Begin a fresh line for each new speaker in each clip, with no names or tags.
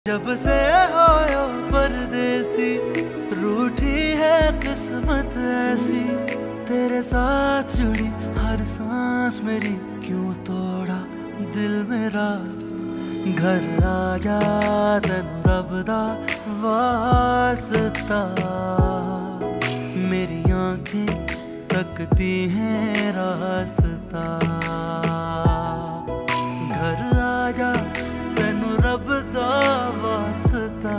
जब से आया परदेसी रूठी है किस्मत ऐसी, तेरे साथ जुड़ी हर सांस मेरी, क्यों तोड़ा दिल मेरा। घर आजा तेनू रब दा वास्ता, मेरी आंखें तकती हैं रास्ता। घर आजा तेनू रब दा वास्ता,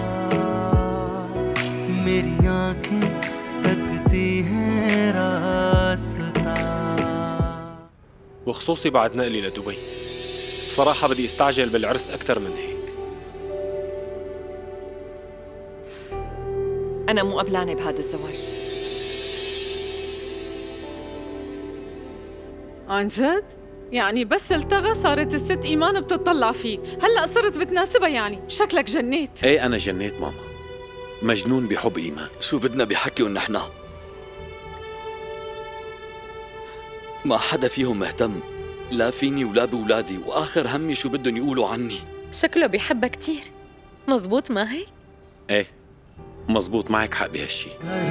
मेरी आंखें तकती हैं रास्ता।
وخصوصي بعد نقلي لدبي، بصراحة بدي استعجل بالعرس أكثر من هيك.
أنا مو قبلانة بهذا الزواج.
عن جد؟ يعني بس التغى صارت الست إيمان بتطلع فيه، هلأ صرت بتناسبها يعني، شكلك جنيت.
ايه أنا جنيت ماما، مجنون بحب إيمان.
شو بدنا بحكي ونحن؟ ما حدا فيهم مهتم، لا فيني ولا بولادي، وآخر همي شو بدهم يقولوا عني.
شكله بيحبها كتير، مزبوط ما هيك؟
ايه مزبوط، معك حق بهالشي.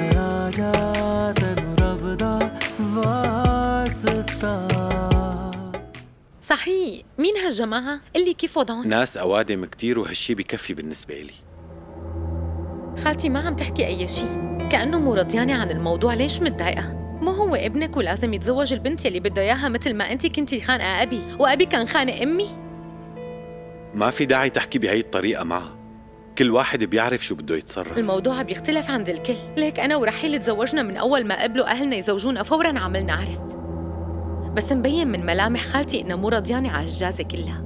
صحيح، مين هالجماعة؟ قلي كيف وضعهم؟
ناس أوادم كتير وهالشي بكفي بالنسبة لي.
خالتي ما عم تحكي أي شيء، كأنه مو رضيانة عن الموضوع. ليش متضايقة؟ مو هو ابنك ولازم يتزوج البنت يلي بده إياها، مثل ما أنتِ كنتي خانقة أبي وأبي كان خانق أمي؟
ما في داعي تحكي بهي الطريقة معها، كل واحد بيعرف شو بده يتصرف.
الموضوع بيختلف عند الكل، ليك أنا ورحيل تزوجنا من أول ما قبلوا أهلنا يزوجونا فوراً عملنا عرس، بس مبين من ملامح خالتي إنها مو رضيانة على هالجازة كلها.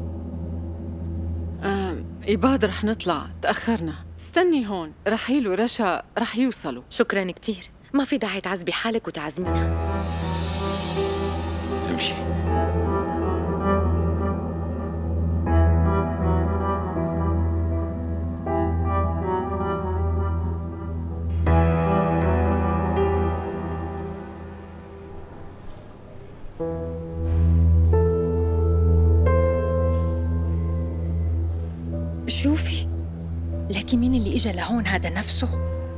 إيباد رح نطلع، تأخرنا، استني هون، رحيل ورشا رح يوصلوا.
شكراً كتير، ما في داعي تعذبي حالك وتعزمينا.
امشي.
شوفي، لكن مين اللي إجا لهون؟ هذا نفسه.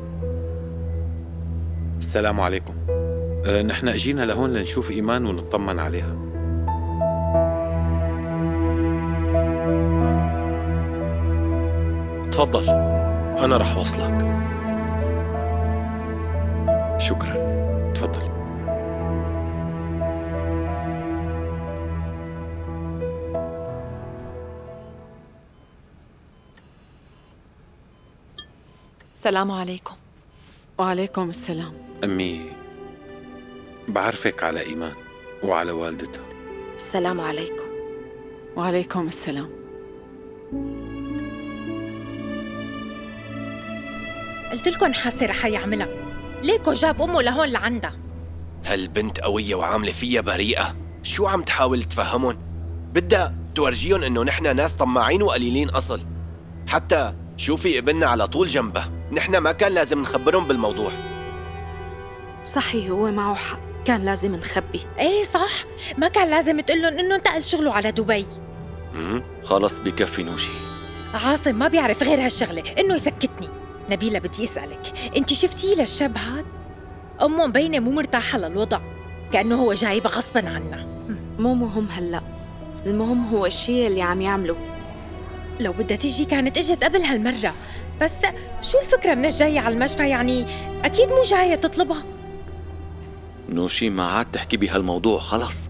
السلام عليكم. نحن اجينا لهون لنشوف إيمان ونطمن عليها.
تفضل، أنا رح وصلك.
شكرا، تفضل.
السلام عليكم.
وعليكم السلام.
أمي، بعرفك على إيمان وعلى والدتها.
السلام عليكم.
وعليكم السلام.
قلت لكم حاسة رح يعملها، ليكو جاب أمه لهون لعندها.
هالبنت قوية وعاملة فيها بريئة، شو عم تحاول تفهمهم؟ بدها تورجيهم إنه نحن ناس طماعين وقليلين أصل. حتى شوفي ابننا على طول جنبه، نحن ما كان لازم نخبرهم بالموضوع.
صحيح، هو معه حق، كان لازم نخبي.
ايه صح، ما كان لازم تقول لهم انه انتقل شغله على دبي.
خلص بكفي نوشي.
عاصم ما بيعرف غير هالشغله، انه يسكتني. نبيلة بدي اسألك، انت شفتيه للشاب هاد؟ امه مبينة مو مرتاحة للوضع، كأنه هو جايبها غصبا عنا.
مو مهم هلأ، المهم هو الشيء اللي عم يعمله.
لو بدها تيجي كانت اجت قبل هالمرة، بس شو الفكرة من الجاية على المشفى؟ يعني أكيد مو جاية تطلبها.
نوشي ما عاد تحكي بهالموضوع، خلص.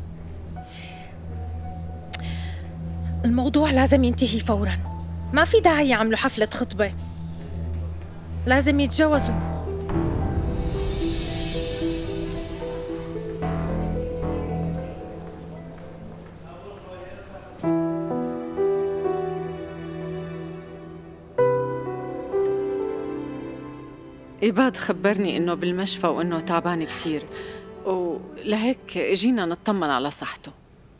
الموضوع لازم ينتهي فوراً، ما في داعي يعملوا حفلة خطبة، لازم يتجوزوا.
إيباد خبرني إنه بالمشفى وإنه تعبان كتير، ولهيك اجينا نطمن على صحته.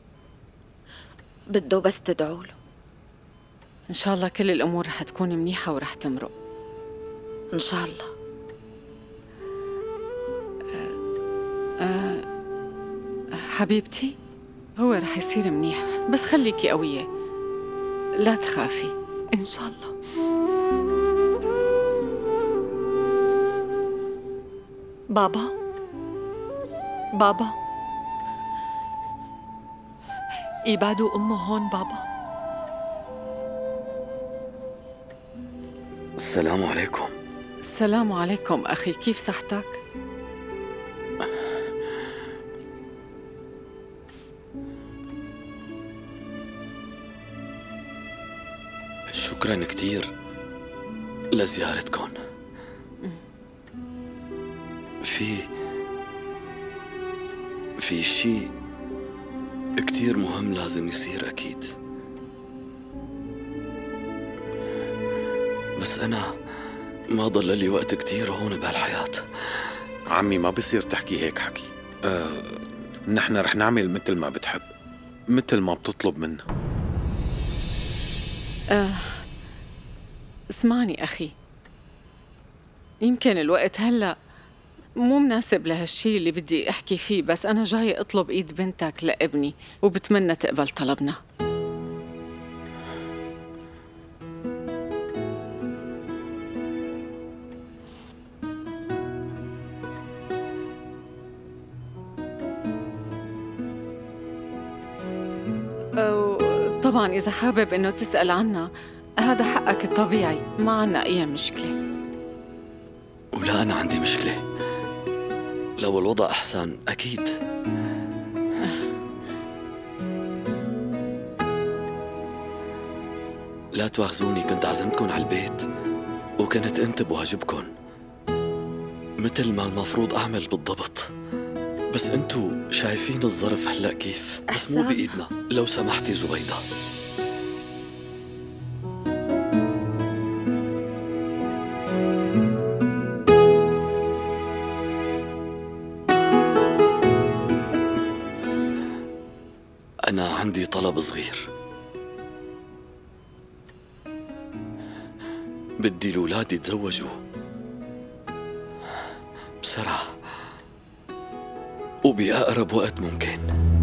بده بس تدعوا له.
إن شاء الله كل الأمور رح تكون منيحة ورح تمرق.
إن شاء الله.
حبيبتي، هو رح يصير منيح، بس خليكي قوية، لا تخافي.
إن شاء الله. بابا بابا، إيباد وأمه هون بابا.
السلام عليكم.
السلام عليكم أخي، كيف صحتك؟
شكراً كتير لزيارتكم. في شيء كتير مهم لازم يصير أكيد، بس أنا ما ضل لي وقت كتير هون بهالحياة.
عمي ما بصير تحكي هيك حكي. نحن رح نعمل مثل ما بتحب، مثل ما بتطلب منا.
اسمعني أخي، يمكن الوقت هلأ مو مناسب لهالشي اللي بدي أحكي فيه، بس أنا جاي أطلب إيد بنتك لابني وبتمنى تقبل طلبنا. طبعاً إذا حابب إنه تسأل عنا هذا حقك الطبيعي، ما عنا أي مشكلة.
ولا أنا عندي مشكلة، لو الوضع أحسن أكيد. لا تواخذوني، كنت عزمتكن على البيت وكنت أنت بواجبكن مثل ما المفروض أعمل بالضبط، بس أنتو شايفين الظرف هلأ كيف، بس مو بإيدنا. لو سمحتي زبيدة. أنا عندي طلب صغير، بدي الأولاد يتزوجوا بسرعة وبأقرب وقت ممكن.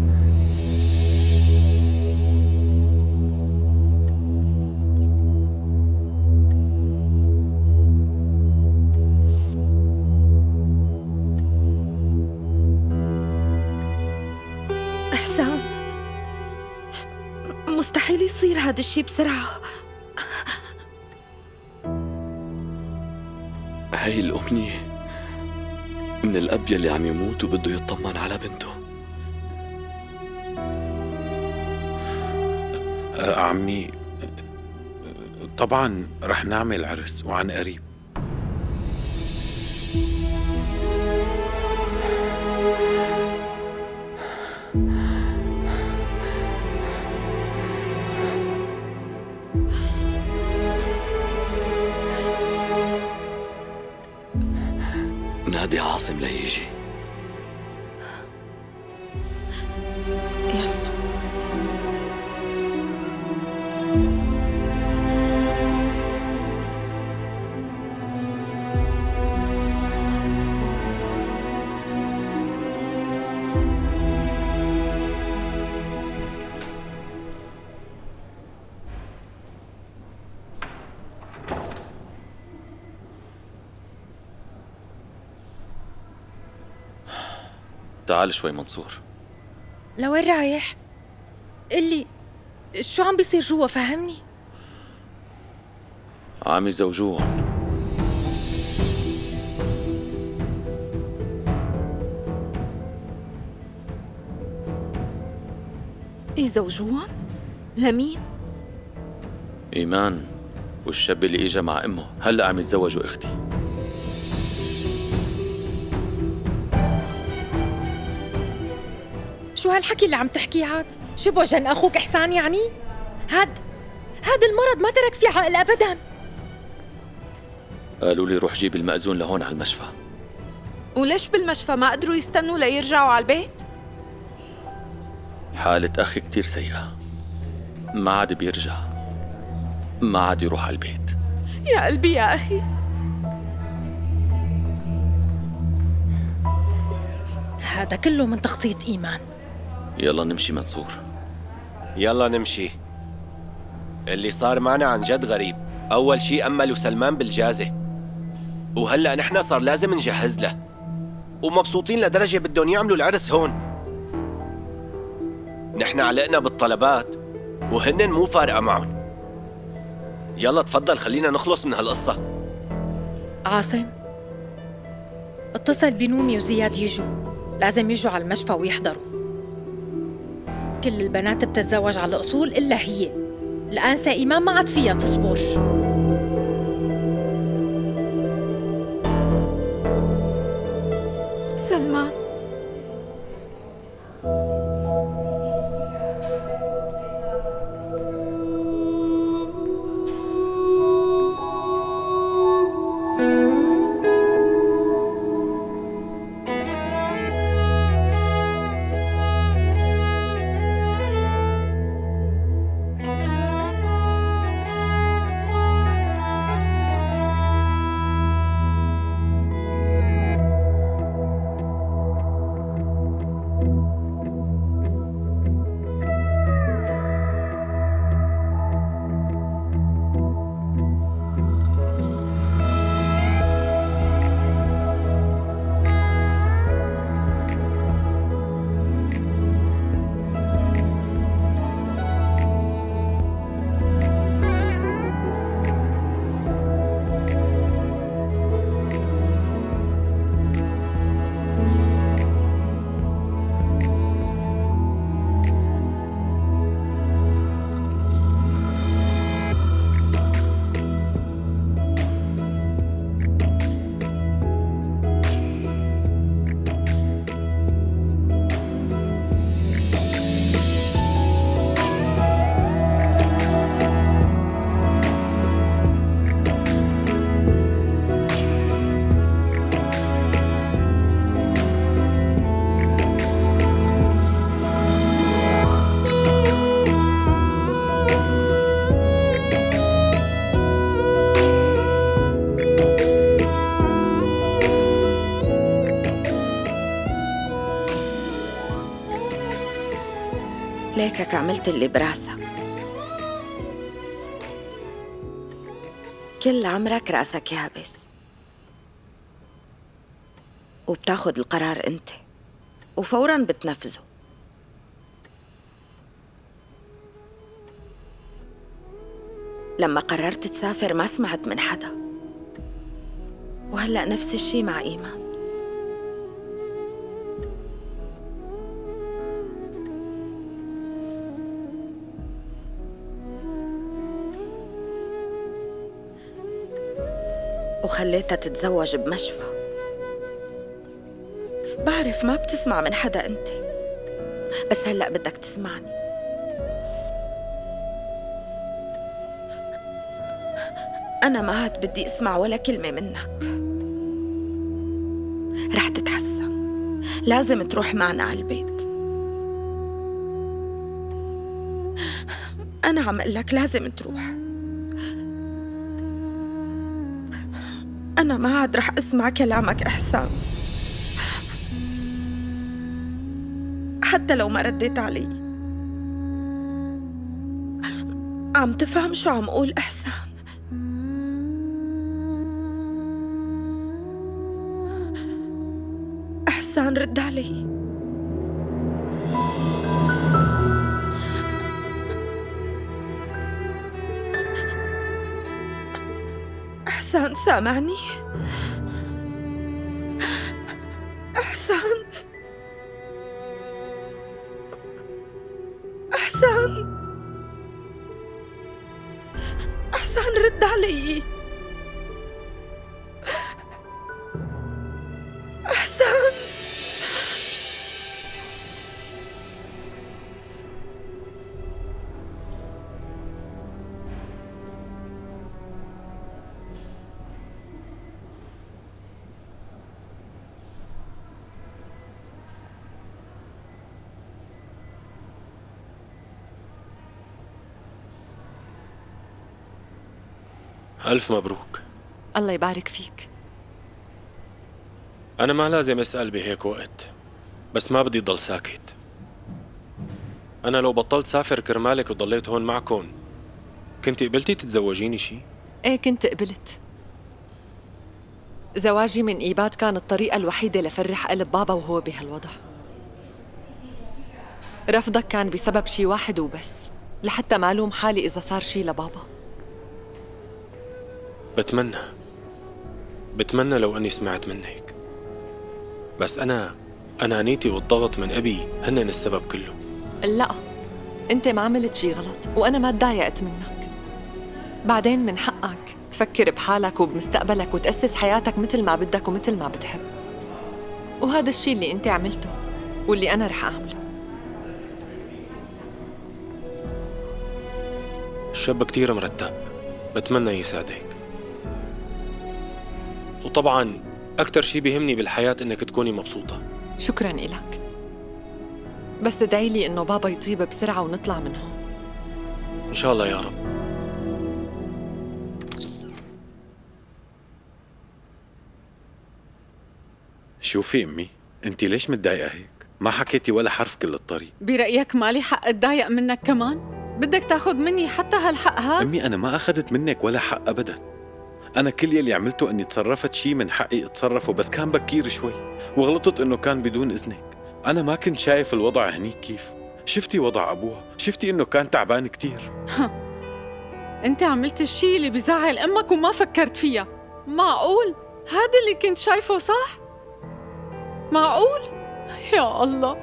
إحسان، مستحيل يصير هذا الشيء بسرعة.
هاي الأمنية من الأب يلي عم يموت وبده يطمن على بنته.
عمي طبعا رح نعمل عرس وعن قريب.
نادي عاصم ليجي.
يلا.
تعال شوي منصور.
لوين رايح؟ قلي شو عم بيصير جوا، فهمني.
عم يزوجوهم.
يزوجوهم؟ لمين؟
إيمان والشاب اللي إجا مع أمه هلأ عم يتزوجوا أختي.
شو هالحكي اللي عم تحكيه عاد؟ شبه جن أخوك إحسان يعني؟ هاد المرض ما ترك فيه عقل أبداً.
قالوا لي روح جيب المأذون لهون على المشفى.
وليش بالمشفى ما قدروا يستنوا ليرجعوا على البيت؟
حالة أخي كتير سيئة، ما عاد بيرجع، ما عاد يروح على البيت.
يا قلبي يا أخي.
هذا كله من تخطيط إيمان.
يلا نمشي منصور.
يلا نمشي. اللي صار معنا عن جد غريب. أول شي أمل وسلمان بالجازة، وهلأ نحن صار لازم نجهز له، ومبسوطين لدرجة بدهم يعملوا العرس هون. نحن علقنا بالطلبات وهن مو فارقة معهم. يلا تفضل خلينا نخلص من هالقصة.
عاصم، اتصل بنومي وزياد يجوا، لازم يجوا على المشفى ويحضروا. كل البنات بتتزوج على الأصول إلا هي. الآنسة إيمان ما عاد فيها تصبر.
سلمان، ليكك عملت اللي براسك. كل عمرك راسك يابس، وبتاخد القرار انت وفوراً بتنفذه. لما قررت تسافر ما سمعت من حدا، وهلأ نفس الشي مع إيمان. وخليتها تتزوج بمشفى. بعرف ما بتسمع من حدا انت، بس هلأ بدك تسمعني. أنا ما عاد بدي أسمع ولا كلمة منك. رح تتحسن، لازم تروح معنا على البيت. أنا عم أقول لك لازم تروح. أنا ما عاد رح أسمع كلامك إحسان، حتى لو ما رديت علي. عم تفهم شو عم أقول إحسان؟ إحسان رد علي. إحسان سامعني؟ إحسان، إحسان، إحسان رد علي. إحسان،
ألف مبروك.
الله يبارك فيك.
أنا ما لازم أسأل بهيك وقت، بس ما بدي ضل ساكت. أنا لو بطلت سافر كرمالك وضليت هون معكم كنت قبلتي تتزوجيني شي؟
ايه كنت قبلت. زواجي من إيباد كان الطريقة الوحيدة لفرح قلب بابا وهو بهالوضع. رفضك كان بسبب شي واحد وبس، لحتى ما ألوم حالي إذا صار شي لبابا.
بتمنى لو أني سمعت منك، بس أنا أنانيتي والضغط من أبي هن السبب كله.
لا، أنت ما عملت شي غلط وأنا ما تضايقت منك. بعدين من حقك تفكر بحالك وبمستقبلك وتأسس حياتك مثل ما بدك ومثل ما بتحب، وهذا الشي اللي أنت عملته واللي أنا رح أعمله.
الشاب كتير مرتب، بتمنى يساعدك. وطبعاً أكتر شي بيهمني بالحياة إنك تكوني مبسوطة.
شكراً إلك، بس ادعي لي إنه بابا يطيب بسرعة ونطلع من هون.
إن شاء الله يا رب.
شوفي أمي، أنت ليش متضايقة هيك؟ ما حكيتي ولا حرف كل الطريق.
برأيك مالي حق اتضايق منك كمان؟ بدك تاخد مني حتى هالحق هاد؟
أمي أنا ما أخذت منك ولا حق أبداً. أنا كل يلي عملته إني تصرفت شي من حقي أتصرفه، بس كان بكير شوي وغلطت إنه كان بدون إذنك. أنا ما كنت شايف الوضع هنيك كيف. شفتي وضع أبوها، شفتي إنه كان تعبان كتير.
أنت عملت الشي اللي بزعل أمك وما فكرت فيها. معقول؟ هذا اللي كنت شايفه صح؟ معقول؟ يا الله،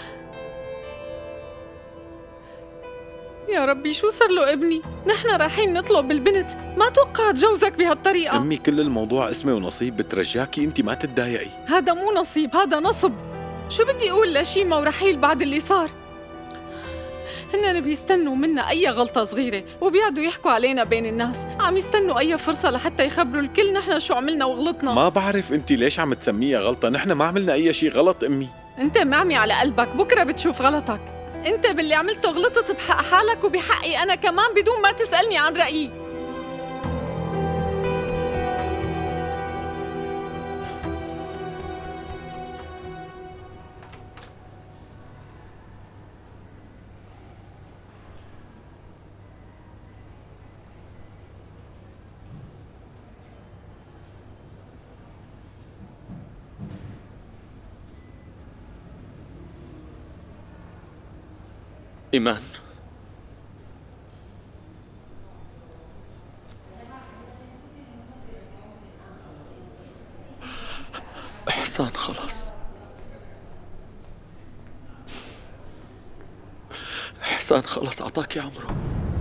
يا ربي شو صار له ابني؟ نحن رايحين نطلب البنت، ما توقعت جوزك بهالطريقة.
أمي كل الموضوع اسمه ونصيب، بترجاكي أنت ما تتضايقي.
هذا مو نصيب، هذا نصب. شو بدي أقول لشيمة ورحيل بعد اللي صار؟ هن بيستنوا منا أي غلطة صغيرة وبيقعدوا يحكوا علينا بين الناس، عم يستنوا أي فرصة لحتى يخبروا الكل نحن شو عملنا وغلطنا.
ما بعرف أنت ليش عم تسميها غلطة، نحن ما عملنا أي شيء غلط أمي.
أنت معمي على قلبك، بكرة بتشوف غلطك. أنت باللي عملته غلطت بحق حالك وبحقي أنا كمان بدون ما تسألني عن رأيي.
إيمان، إحسان خلص، إحسان خلص أعطاكي عمره.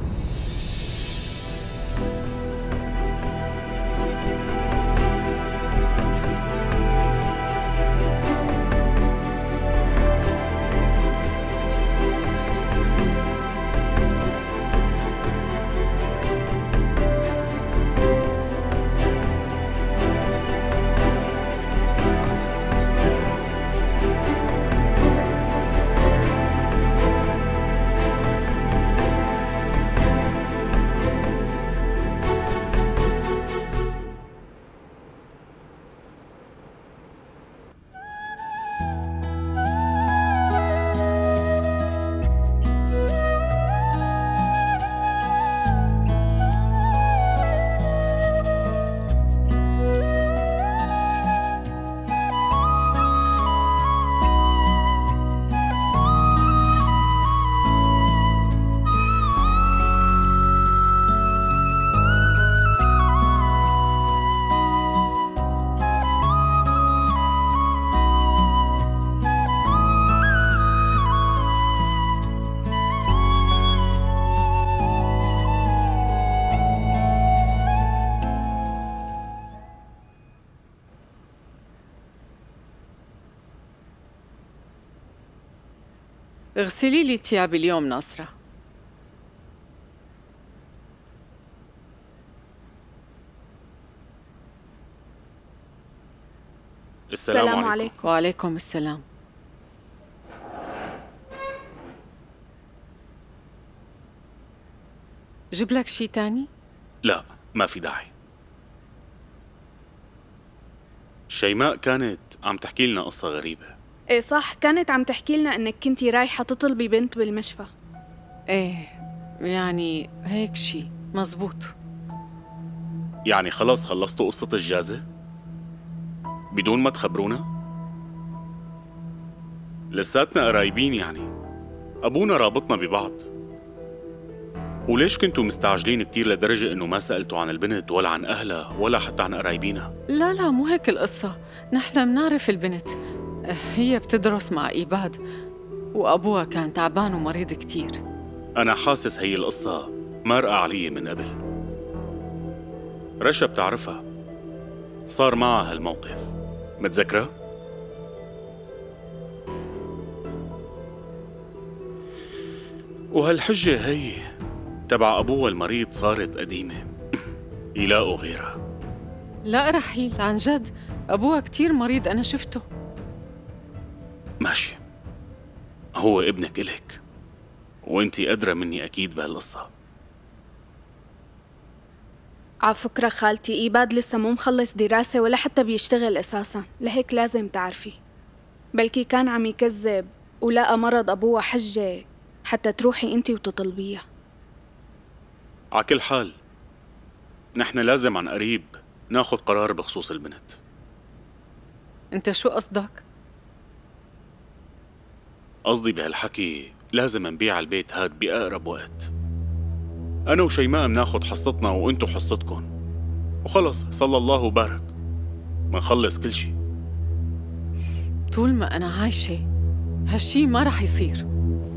اغسلي لي ثيابي اليوم ناصرة.
السلام عليكم.
وعليكم السلام. جيب لك شي تاني؟
لا، ما في داعي. شيماء كانت عم تحكي لنا قصة غريبة.
ايه صح، كانت عم تحكي لنا انك كنتي رايحة تطلبي بنت بالمشفى.
ايه يعني هيك شي، مزبوط.
يعني خلاص خلصتوا قصة الجازة؟ بدون ما تخبرونا؟ لساتنا قرايبين يعني، أبونا رابطنا ببعض. وليش كنتوا مستعجلين كتير لدرجة إنه ما سألتوا عن البنت ولا عن أهلها ولا حتى عن قرايبينها؟
لا مو هيك القصة، نحن منعرف البنت، هي بتدرس مع إيباد وأبوها كان تعبان ومريض كتير.
أنا حاسس هي القصة مارقة علي من قبل. رشا بتعرفها، صار معها هالموقف، متذكرة؟ وهالحجة هي تبع أبوها المريض صارت قديمة. يلاقوا غيرها.
لا رحيل، عن جد أبوها كتير مريض، أنا شفته.
ماشي، هو ابنك إلك وانتي أدرى مني أكيد بهالقصة.
على فكرة خالتي، إيباد لسه مو مخلص دراسة ولا حتى بيشتغل أساساً، لهيك لازم تعرفي. بلكي كان عم يكذب ولقى مرض أبوها حجة حتى تروحي انتي وتطلبيها.
على كل حال نحن لازم عن قريب ناخد قرار بخصوص البنت.
انت شو قصدك؟
قصدي بهالحكي لازم نبيع البيت هاد بأقرب وقت. أنا وشيماء مناخد حصتنا وانتو حصتكن وخلص، صلى الله وبارك، منخلص كل شي.
طول ما أنا عايشة هالشي ما رح يصير.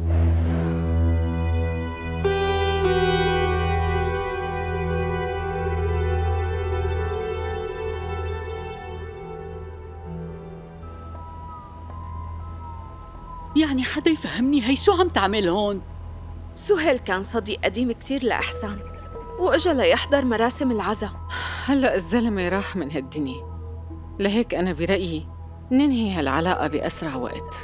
يعني حدا يفهمني هي شو عم تعمل هون؟
سهيل كان صديق قديم كتير لإحسان وإجا ليحضر مراسم العزا.
هلأ الزلمة راح من هالدنيا، لهيك أنا برأيي ننهي هالعلاقة بأسرع وقت.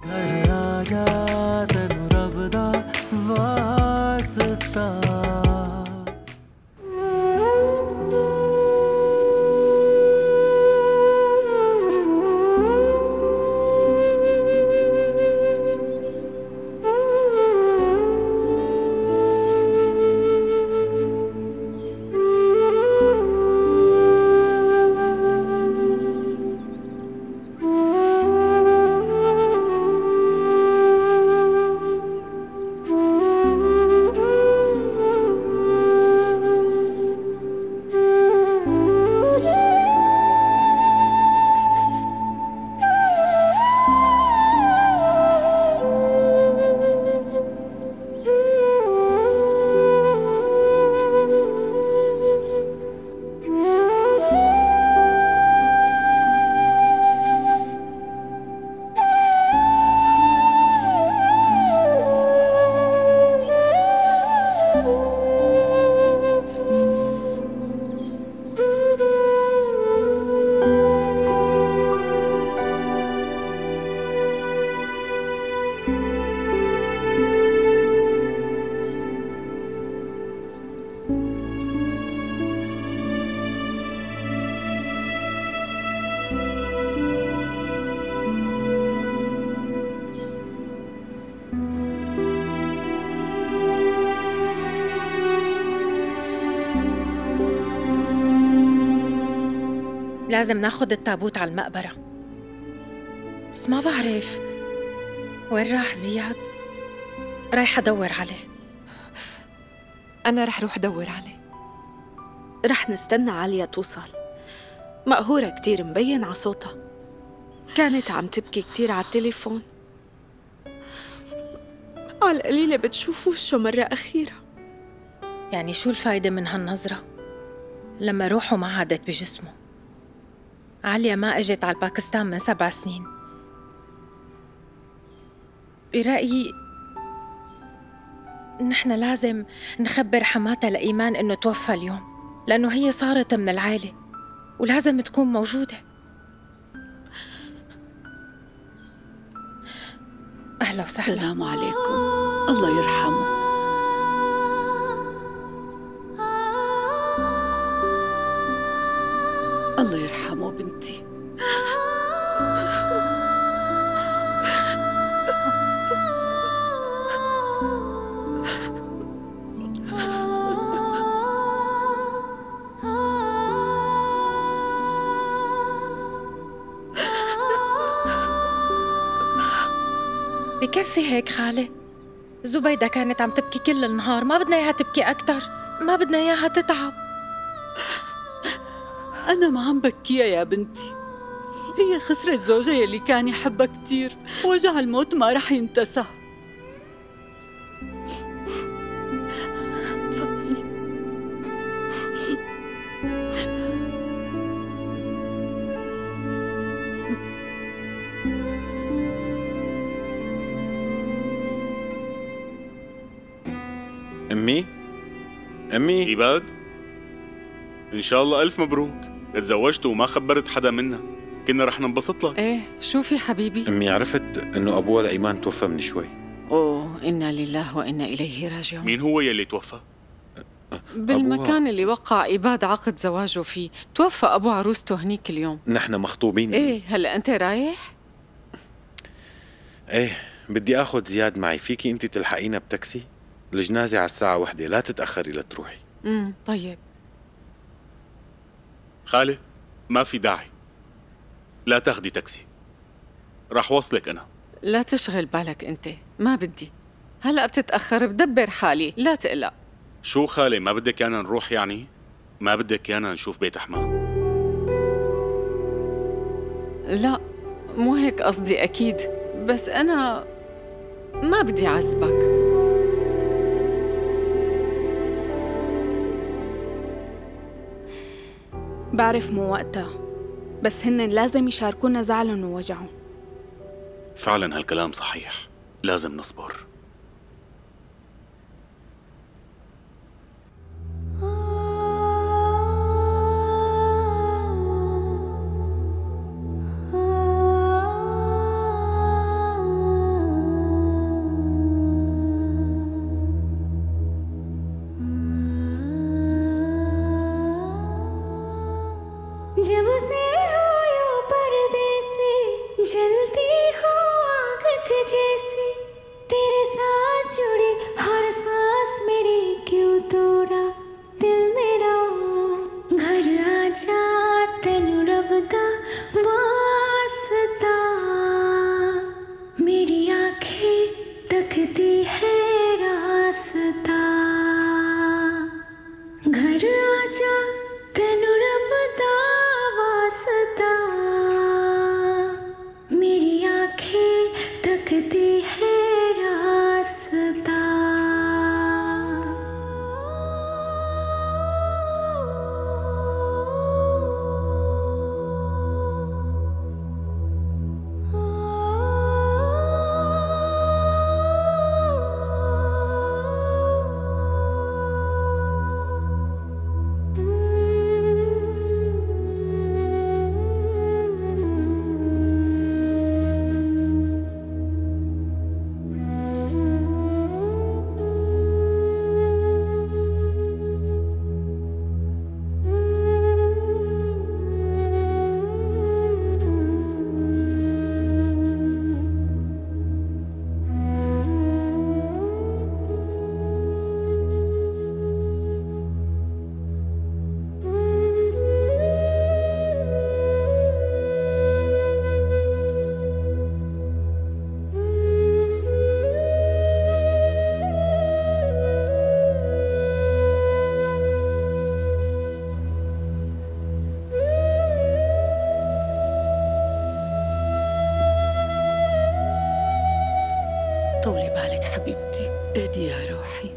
لازم ناخد التابوت على المقبرة، بس ما بعرف وين راح زياد. رايحة أدور عليه.
أنا رح روح دور عليه.
رح نستنى عليا توصل، مقهورة كتير مبين على صوتها، كانت عم تبكي كتير على التليفون، على القليلة بتشوف وشه مرة أخيرة.
يعني شو الفايدة من هالنظرة لما روحه ما عادت بجسمه؟ عليا ما اجت على الباكستان من 7 سنين. برأيي نحن لازم نخبر حماتها لإيمان إنه توفى اليوم، لأنه هي صارت من العائلة ولازم تكون موجودة. أهلا وسهلا.
السلام عليكم، الله يرحمه. الله يرحمه بنتي.
بكفي هيك خالة. زبيدة كانت عم تبكي كل النهار، ما بدنا إياها تبكي أكتر، ما بدنا إياها تتعب.
أنا ما عم بكيها يا بنتي، هي خسرت زوجها يلي كان يحبها كتير، وجع الموت ما رح ينتسى.
تفضلي.
أمي أمي
إيباد، إن شاء الله ألف مبروك. تزوجت وما خبرت حدا منا، كنا رح ننبسط لك.
ايه شو في حبيبي؟
أمي عرفت إنه أبوها لإيمان توفى من شوي.
اوه إنا لله وإنا إليه راجعون.
مين هو يلي توفى؟
بالمكان اللي وقع إيباد عقد زواجه فيه، توفى أبو عروسته هنيك اليوم.
نحن مخطوبين.
ايه هلا أنت رايح؟
ايه بدي اخذ زياد معي، فيكي انت تلحقينا بتاكسي؟ الجنازة على الساعة 1، لا تتأخري لتروحي.
طيب.
خالة ما في داعي، لا تاخدي تاكسي، رح وصلك أنا.
لا تشغل بالك أنت، ما بدي. هلأ بتتأخر، بدبر حالي، لا تقلق.
شو خالة، ما بدك يانا نروح يعني؟ ما بدك يانا نشوف بيت أحمد؟
لا مو هيك قصدي أكيد، بس أنا ما بدي أعذبك.
بعرف مو وقتها، بس هن لازم يشاركونا زعلهم ووجعهم.
فعلا هالكلام صحيح، لازم نصبر.
जब से हो यो परदेसी, जलती हो आग के जैसी, तेरे साथ जुड़ी हर सांस मेरी क्यों तोड़ा दिल मेरा। घर आजा तेनू रब दा वास्ता, मेरी आंखें तकती है रास्ता। घर आजा तेनू रब दा वास्ता, मेरी आंखें तकती है रास्ता।
طولي بالك حبيبتي، اهدي يا روحي.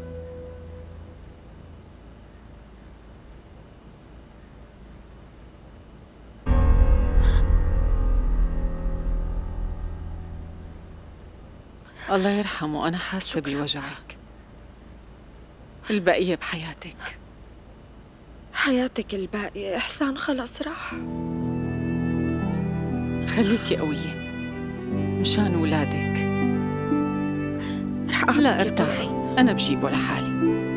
الله يرحمه، أنا حاسة بوجعك. البقية بحياتك.
حياتك الباقية إحسان خلص راح.
خليكي قوية مشان ولادك.
رح
لا ارتاحي، أنا بجيبه لحالي.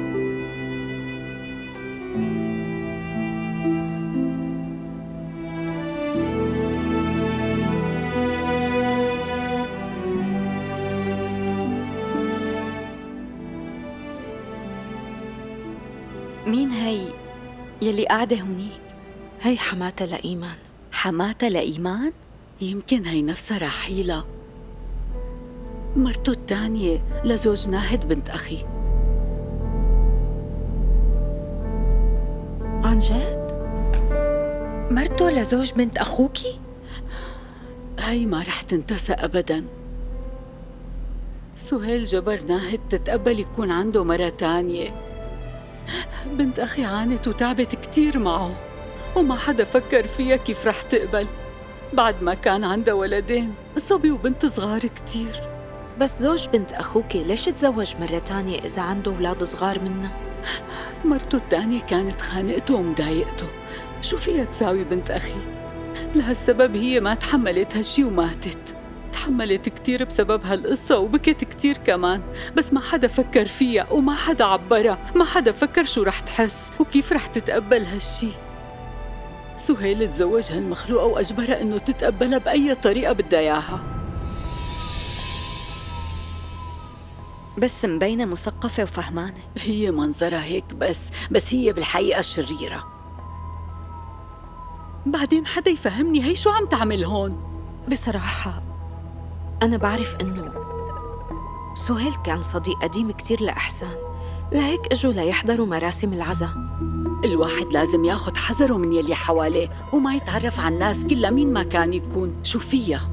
مين هي يلي قاعدة هونيك؟
هي حماتها لإيمان.
حماتها لإيمان؟
يمكن هي نفسها رحيلة. مرته الثانية لزوج ناهد بنت أخي.
عن جد؟
مرته لزوج بنت أخوكي؟
هاي ما رح تنتسى أبداً. سهيل جبر ناهد تتقبل يكون عنده مرة تانية. بنت أخي عانت وتعبت كتير معه، وما حدا فكر فيها كيف رح تقبل بعد ما كان عندها ولدين، صبي وبنت صغار كتير.
بس زوج بنت أخوكي ليش تزوج مرة تانية إذا عنده أولاد صغار منها؟
مرته الثانية كانت خانقته ومضايقته. شو فيها تساوي بنت أخي؟ لهالسبب هي ما تحملت هالشي وماتت. تحملت كتير بسبب هالقصة وبكت كتير كمان، بس ما حدا فكر فيها وما حدا عبرها، ما حدا فكر شو رح تحس وكيف رح تتقبل هالشي. سهيل تزوج هالمخلوقة وأجبرها إنه تتقبلها بأي طريقة بدها إياها.
بس مبينة مثقفة وفهمانة.
هي منظرها هيك بس هي بالحقيقة شريرة. بعدين حدا يفهمني هي شو عم تعمل هون؟
بصراحة أنا بعرف إنه سهيل كان صديق قديم كتير لإحسان، لهيك إجوا ليحضروا مراسم العزاء.
الواحد لازم ياخد حذره من يلي حواليه وما يتعرف على الناس كلها مين ما كان يكون. شو فيها؟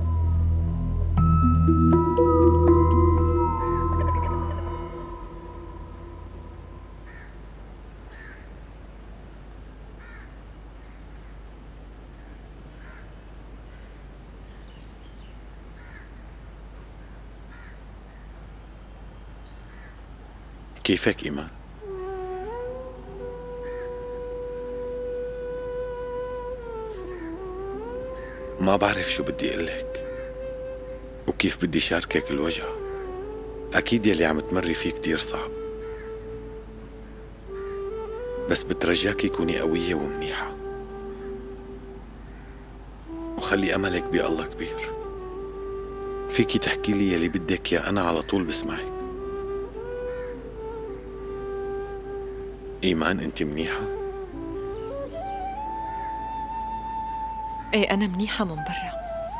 كيفك إيمان؟ ما بعرف شو بدي قلك وكيف بدي شاركك الوجع. أكيد يلي عم تمري فيه كتير صعب، بس بترجاكي كوني قوية ومنيحة وخلي أملك بالله كبير. فيكي تحكي لي يلي بدك يا أنا على طول بسمعك. إيمان أنت منيحة؟
ايه أنا منيحة من برا،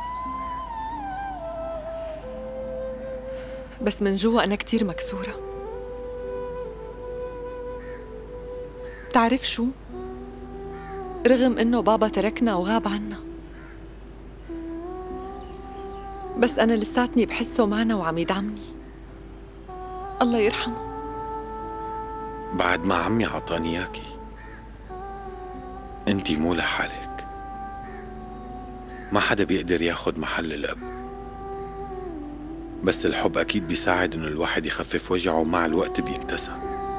بس من جوا أنا كتير مكسورة. بتعرف شو؟ رغم إنه بابا تركنا وغاب عنا، بس أنا لساتني بحسه معنا وعم يدعمني. الله يرحمه.
بعد ما عمي عطاني إياكي أنتي مو لحالك، ما حدا بيقدر ياخد محل الأب، بس الحب أكيد بيساعد إنه الواحد يخفف وجعه ومع الوقت بينتسى.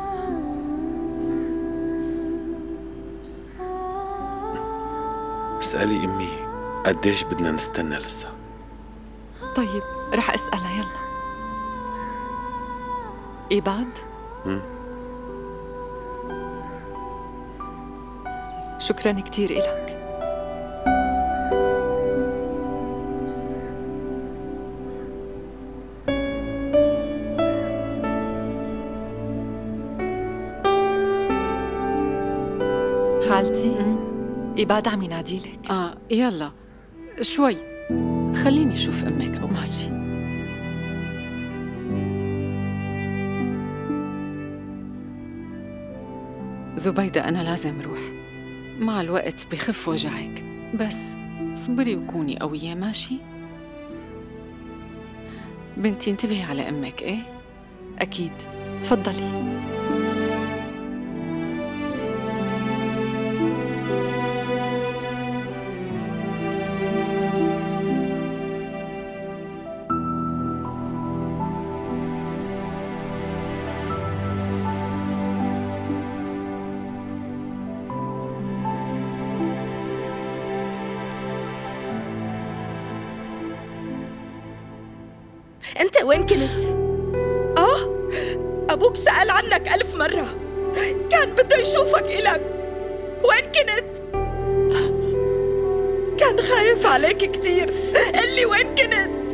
اسألي أمي قديش بدنا نستنى لسه؟
طيب رح أسألها. يلا إيباد، شكراً كتير إلك. خالتي، إيباد عم يناديلك.
يلا شوي خليني أشوف أمك أو ماشي. زبيدة أنا لازم روح، مع الوقت بخف وجعك، بس صبري وكوني قوية ماشي؟ بنتي انتبهي على أمك. إيه؟
أكيد. تفضلي.
أنت وين كنت؟ أبوك سأل عنك 1000 مرة، كان بده يشوفك إلك. وين كنت؟ كان خايف عليك كتير. قلي وين كنت؟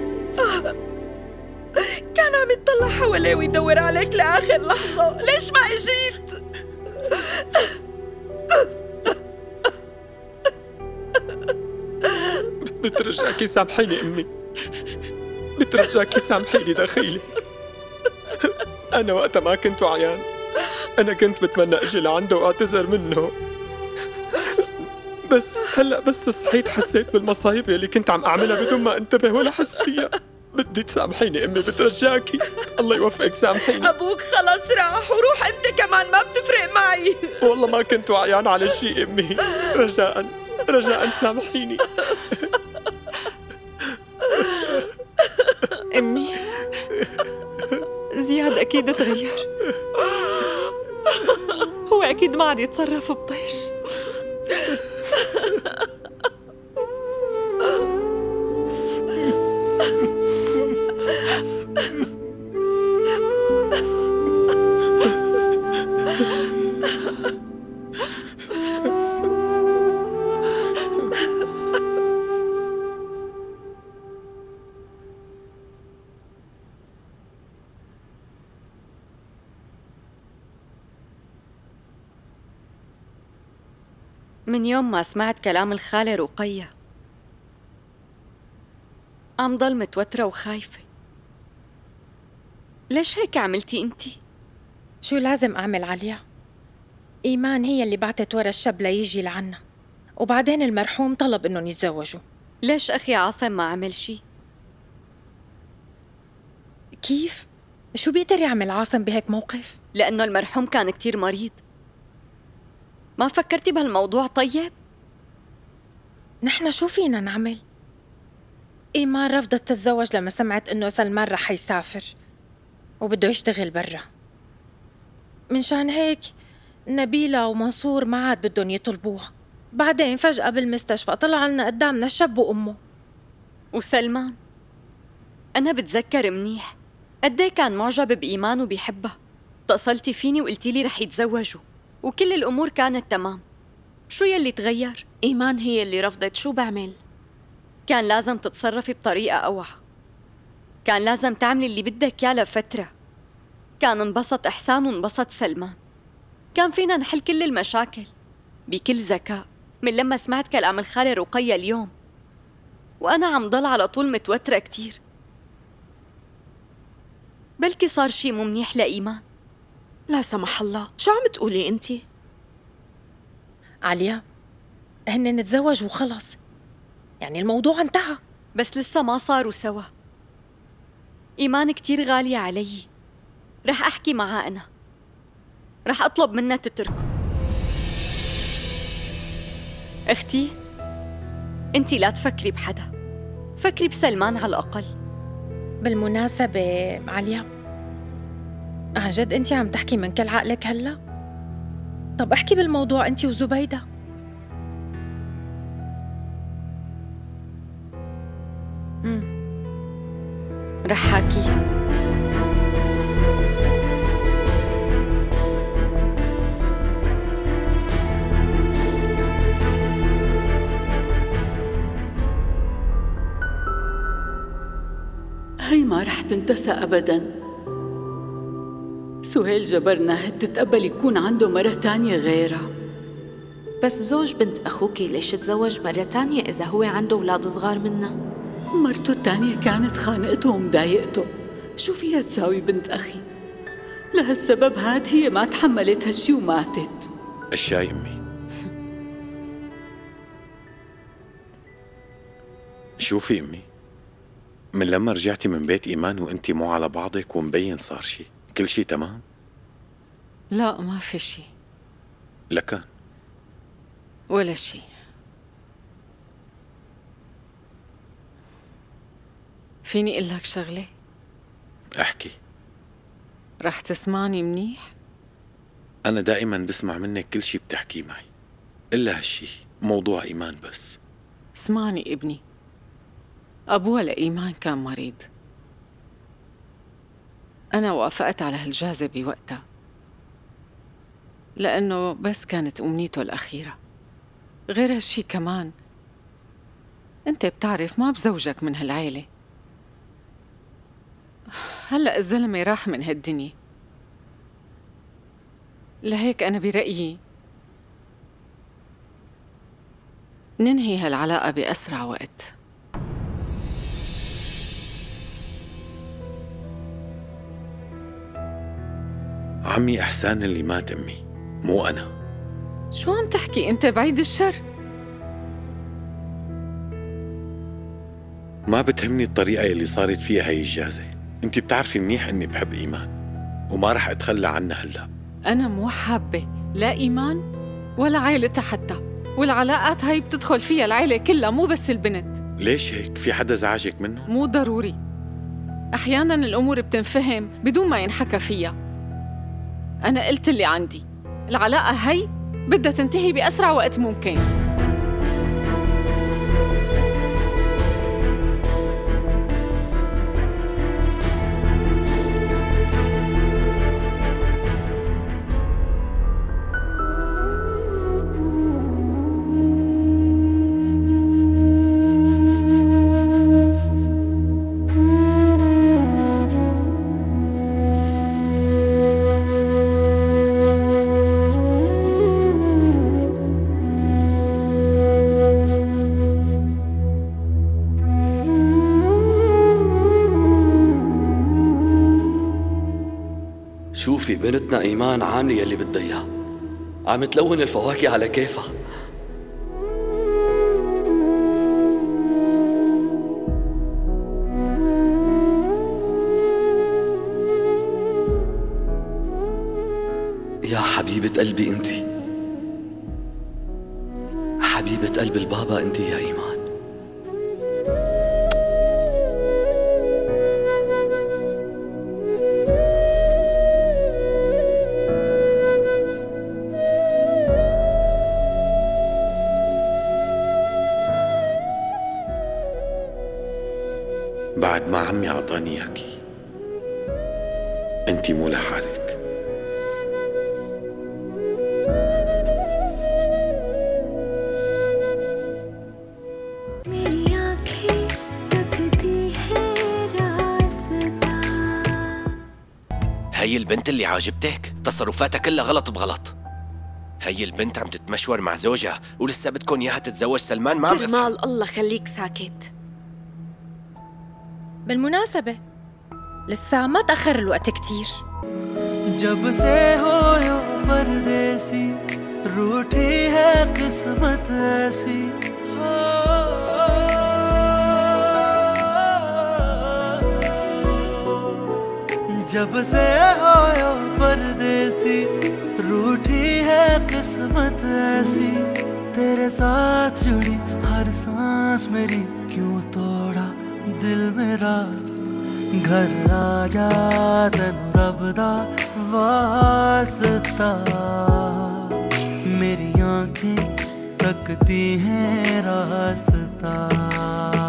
كان عم يتطلع حواليه ويدور عليك لآخر لحظة. ليش ما اجيت؟
بترجاكي سامحيني أمي،
بترجاكي سامحيني دخيلك. أنا وقتها ما كنت عيان، أنا كنت بتمنى أجي لعنده وأعتذر منه، بس هلأ بس صحيت حسيت بالمصايب اللي كنت عم أعملها بدون ما أنتبه ولا أحس فيها. بدي تسامحيني أمي بترجاكي، الله يوفقك سامحيني.
أبوك خلص راح وروح أنت كمان، ما بتفرق معي.
والله ما كنت وعيان على شيء أمي، رجاء سامحيني.
أمي زياد أكيد تغير، هو أكيد ما عاد يتصرف بطيش.
من يوم ما سمعت كلام الخالة رقية عم ضل متوترة وخايفة. ليش هيك عملتي انتي؟
شو لازم أعمل عليا؟ إيمان هي اللي بعتت ورا الشاب ليجي لعنا، وبعدين المرحوم طلب إنهم يتزوجوا.
ليش أخي عاصم ما عمل شي؟
كيف؟ شو بيقدر يعمل عاصم بهيك موقف؟
لأنه المرحوم كان كتير مريض. ما فكرتي بهالموضوع طيب؟
نحن شو فينا نعمل؟ إيمان رفضت تتزوج لما سمعت إنه سلمان رح يسافر وبده يشتغل برا. منشان هيك نبيلة ومنصور ما عاد بدهم يطلبوها. بعدين فجأة بالمستشفى طلع لنا قدامنا الشاب وأمه.
وسلمان أنا بتذكر منيح قديه كان معجب بإيمان وبيحبها. اتصلتي فيني وقلتي لي رح يتزوجوا وكل الأمور كانت تمام. شو يلي تغير؟
إيمان هي اللي رفضت، شو بعمل؟
كان لازم تتصرفي بطريقة أوعى، كان لازم تعملي اللي بدك يا لفترة. كان انبسط إحسان وانبسط سلمان، كان فينا نحل كل المشاكل بكل ذكاء. من لما سمعت كلام الخالة رقية اليوم وأنا عم ضل على طول متوترة كتير. بلكي صار شي مو منيح لإيمان.
لا سمح الله، شو عم تقولي انتي؟
عليا هن نتزوج وخلص، يعني الموضوع انتهى.
بس لسه ما صاروا سوا. إيمان كتير غالية علي، رح أحكي معها أنا، رح أطلب منها تتركه. أختي أنتي لا تفكري بحدا، فكري بسلمان على الأقل.
بالمناسبة عليا، عن جد أنتي عم تحكي من كل عقلك هلأ؟ طب احكي بالموضوع أنتي وزبيدة.
رح حاكيها.
هي ما رح تنتسى أبداً. سهيل جبر ناهد تتقبل يكون عنده مرة تانية غيرها.
بس زوج بنت أخوكي ليش تزوج مرة تانية إذا هو عنده أولاد صغار منا؟
مرته التانية كانت خانقته ومضايقته، شو فيها تساوي بنت أخي؟ لهالسبب هاد هي ما تحملت هالشي وماتت.
الشاي أمي. شوفي أمي، من لما رجعتي من بيت إيمان وأنتي مو على بعضك ومبين صار شي، كل شي تمام؟
لا ما في شي.
لكن
ولا شي. فيني اقول لك شغله؟
احكي.
رح تسمعني منيح؟
أنا دائما بسمع منك كل شي بتحكيه معي إلا هالشي، موضوع إيمان بس.
اسمعني ابني، أبوها لإيمان كان مريض. أنا وافقت على هالجازة بوقتها لأنه بس كانت أمنيته الأخيرة. غير هالشي كمان أنت بتعرف ما بزوجك من هالعيلة. هلأ الزلمة راح من هالدنيا، لهيك أنا برأيي ننهي هالعلاقة بأسرع وقت.
عمي إحسان اللي مات أمي، مو أنا.
شو عم تحكي أنت؟ بعيد الشر.
ما بتهمني الطريقة اللي صارت فيها هاي الجازة. انت بتعرفي منيح اني بحب إيمان وما رح اتخلى عنها هلا.
أنا مو حابة لا إيمان ولا عائلتها حتى، والعلاقات هاي بتدخل فيها العائلة كلها مو بس البنت.
ليش هيك؟ في حدا زعجك منه؟
مو ضروري، أحياناً الأمور بتنفهم بدون ما ينحكى فيها. أنا قلت اللي عندي، العلاقة هاي بدها تنتهي بأسرع وقت ممكن.
شوفي بنتنا إيمان عاملة يلي بدها إياه، عم تلون الفواكه على كيفها. يا حبيبة قلبي انتي، حبيبة قلب البابا انتي يا إيمان.
بعد ما عمي أعطاني إياكي أنتِ مو لحالك.
मेरी आँखें तकती है रास्ता।
هي البنت اللي عاجبتك؟ تصرفاتها كلها غلط بغلط. هي البنت عم تتمشور مع زوجها ولسه بدكم اياها تتزوج سلمان؟ ما عم افهم.
كرمال الله خليك ساكت.
بالمناسبة لسه ما تأخر الوقت كتير.
जब से हो यो परदेसी रूठी है किस्मत ऐसी। जब से हो यो परदेसी रूठी है किस्मत ऐसी। तेरे साथ जुड़ी हर सांस मेरी क्यों तोड़ा दिल मेरा। घर आजा तेन रब दा वास्ता। मेरी आंखें तकती हैं रास्ता।